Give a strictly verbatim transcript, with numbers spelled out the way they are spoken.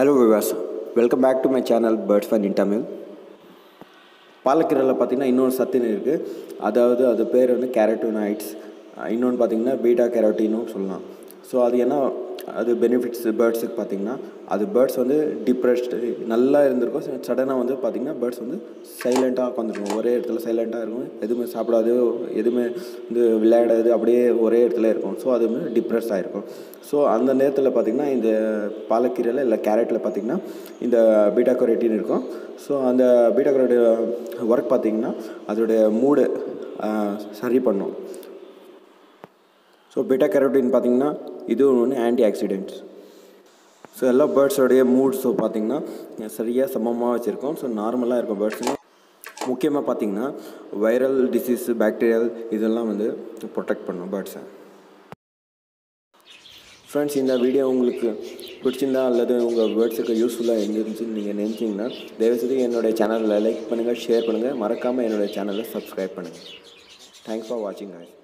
Hello viewers, welcome back to my channel Birds Fun in Tamil. பாலக்கீரையில் பார்த்தீங்கன்னா இன்னொரு சத்துன்னு இருக்குது. அதாவது அது பேர் வந்து கேரட்டோனைட்ஸ், இன்னொன்று பார்த்தீங்கன்னா பீட்டா கேரோட்டினும் சொல்லலாம். ஸோ அது என்ன அது பெனிஃபிட்ஸ் பேர்ட்ஸுக்கு பார்த்தீங்கன்னா, அது பேர்ட்ஸ் வந்து டிப்ரெஸ்டு நல்லா இருந்திருக்கும். சடனாக வந்து பார்த்திங்கன்னா பேர்ட்ஸ் வந்து சைலண்ட்டாக உட்காந்துருக்கும், ஒரே இடத்துல சைலண்ட்டாக இருக்கும், எதுவுமே சாப்பிடாது, எதுவுமே வந்து விளையாடாது, அப்படியே ஒரே இடத்துல இருக்கும். ஸோ அது வந்து டிப்ரெஸ் ஆகிருக்கும். ஸோ அந்த நேரத்தில் பார்த்திங்கன்னா இந்த பாலக்கீரையில் இல்லை கேரட்டில் பார்த்திங்கன்னா இந்த பீட்டா கேரோட்டின் இருக்கும். ஸோ அந்த பீட்டா கேரோட்டி ஒர்க் பார்த்திங்கன்னா அதோடைய மூடு சரி பண்ணும். ஸோ பீட்டா கேரோட்டின் பார்த்திங்கன்னா இது ஒன்று ஆன்டி ஆக்சிடென்ட்ஸ். ஸோ எல்லா பேர்ட்ஸோடைய மூட் ஸோ பார்த்திங்கன்னா சரியாக சமமாக வச்சுருக்கோம். ஸோ நார்மலாக இருக்கும் பேர்ட்ஸுங்க. முக்கியமாக பார்த்திங்கன்னா வைரல் டிசீஸ், பாக்டீரியல் இதெல்லாம் வந்து ப்ரொடெக்ட் பண்ணும் பேர்ட்ஸை. ஃப்ரெண்ட்ஸ், இந்த வீடியோ உங்களுக்கு பிடிச்சிருந்தா அல்லது உங்கள் பேர்ட்ஸுக்கு யூஸ்ஃபுல்லாக இருந்துச்சுன்னு நீங்கள் நினச்சிங்கன்னா தயவுசெய்து என்னுடைய சேனலில் லைக் பண்ணுங்கள், ஷேர் பண்ணுங்கள், மறக்காமல் என்னுடைய சேனலை சப்ஸ்கிரைப் பண்ணுங்கள். தேங்க்ஸ் ஃபார் வாட்சிங் guys.